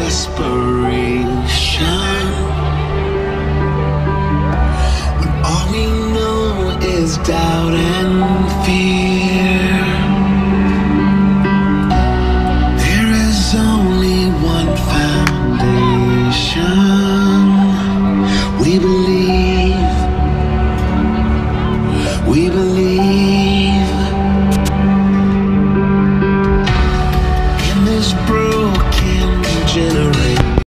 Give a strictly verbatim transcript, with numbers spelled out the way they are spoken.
desperation, when all we know is doubt and fear. There is only one foundation. We believe, we believe in this broken